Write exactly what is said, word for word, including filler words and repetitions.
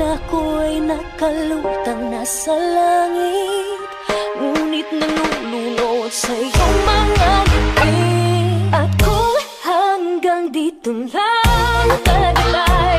ako'y nakalutang nasa langit, ngunit nalulunod sa iyong mga ngiti. At kung hanggang dito lang talaga tayo,